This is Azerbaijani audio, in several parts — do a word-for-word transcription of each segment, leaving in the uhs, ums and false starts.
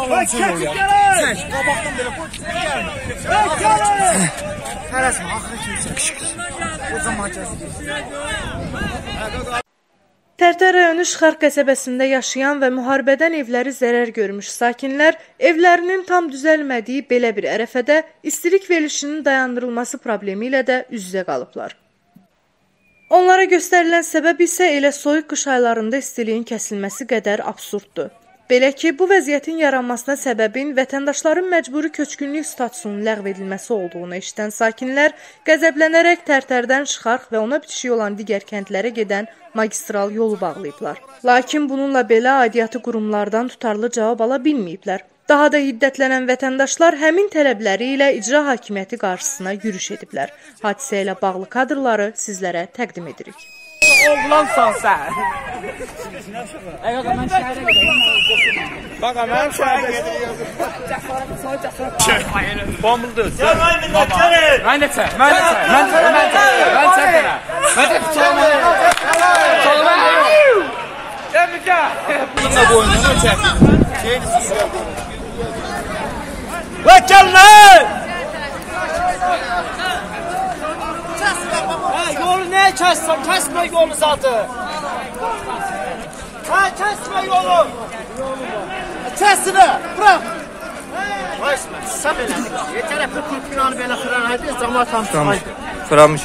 Allah'ın sözü ol ya. Sen qabaqdan belə qoy. Tələsmə, axırı kimsə. O zaman gəzir. Tərtər rayonu Şıxar qəsəbəsində yaşayan və müharibədən evləri zərər görmüş sakinlər evlərinin tam düzəlmədiyi belə bir ərəfədə istilik verilişinin dayandırılması problemi ilə də üz-üzə qalıblar. Onlara göstərilən səbəb isə elə soyuq qış aylarında istiliyin kəsilməsi qədər absurddur. Belə ki, bu vəziyyətin yaranmasına səbəbin vətəndaşların məcburi köçkünlük statusunun ləğv edilməsi olduğunu eşidən sakinlər qəzəblənərək Tərtərdən Şıxarx və ona bitişik olan digər kəndlərə gedən magistral yolu bağlayıblar. Lakin bununla belə aidiyyatı qurumlardan tutarlı cavab ala bilməyiblər. Daha da hiddətlənən vətəndaşlar həmin tələbləri ilə icra hakimiyyəti qarşısına yürüş ediblər. Hadisə ilə bağlı kadrları sizlərə təqdim edirik. Oğlansan sən. Mən şəhərə gedirəm. Baqa, mənim şəhərə gedirəm. Bombuldur. Mən də çək. Mən də çək. Mən də çək. Mən çək. Mən də çək. Çolma. Təbrikə. Bununla boynunu çək. Şeyini susur. Və gəlin! Yolu neye kəssəm? Kəsmə yolu zaten. Ha, kəsmə yolu. Kəsmə, bırak. Başma, sən belə. Yetər bu kulpinanı belə xıran hadi zaman tam çıxmış. Fıramış.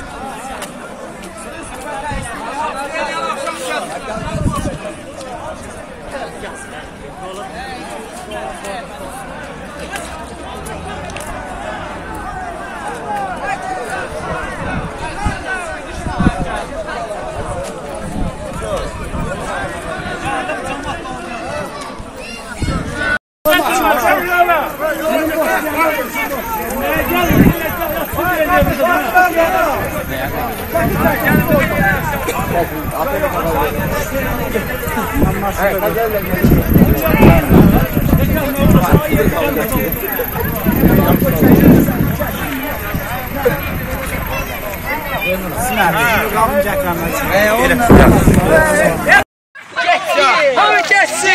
Hamı geçsin.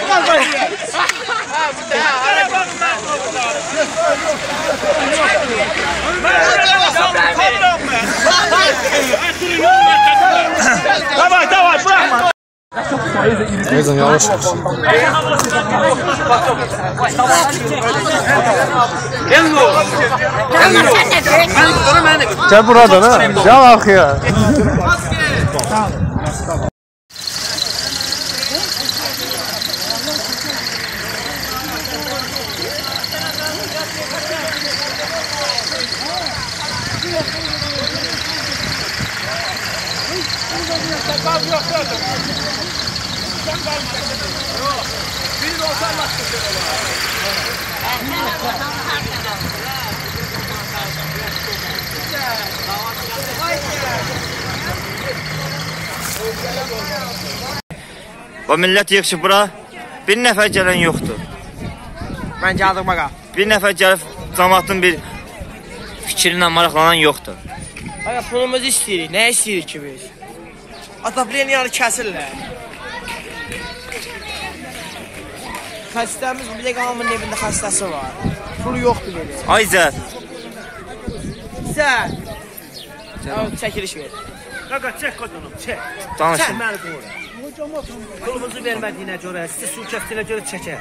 Давай, давай, браво. Neyse yavaş yavaş. Gel buradan ha. Gel arkaya. O millət yığışıb bura, bir nəfər gələn yoxdur. Mən gəldim baqa. Bir nəfər gəlib cəmaatın bir fikrindən maraqlanan yoxdur. Baqa, pulumuzu istəyirik, nə istəyirik ki biz? Ataplenyanı kəsirlər. Xəstəmiz bir də hamının evində xəstəsi var. Pulu yoxdur belə. Ayzət. Sən. Çəkiliş ver. Qaqa, çək qadınım, çək. Danışın. Çək məni qoyur. Pulumuzu vermədiyinə görə, sizə su kəftinə görə çəkər.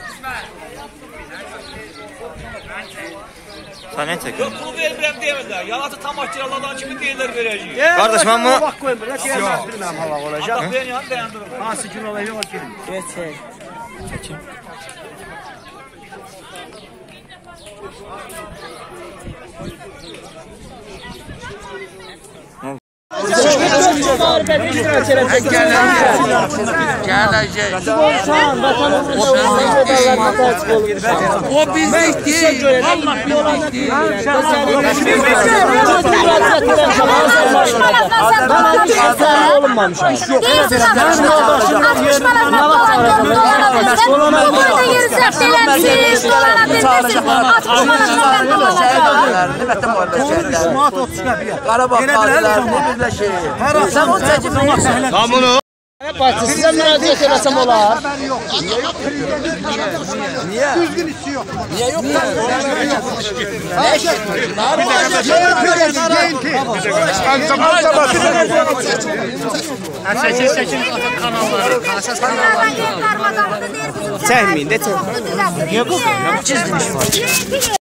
Sən nə çəkir? Yox, pulu vermirəm deyəmədilər. Yalatı tam akiralardan kimi deyirlər verəcəyik. Qardaş, mən bunu... Vaxt qoymur, nə deyəməm, bilməm hava olacaq. Adam beyanı dayandırır. Hansı gün olacaq, o gün. Geçək. Çəkin. O bizlik değil. Vallahi bizlik değil. Olunmamış. Yok. Qarabağ qaziləri birləşir. Sən o çəkib Parti sizə müraciət eləsəm olar. Niyə? Düzgün işi yox. Niyə yox? Nə iş etmir? Çəkil, çəkil kanalları. Çəkməyin də çək. Niyə bu? Çizdim iş var.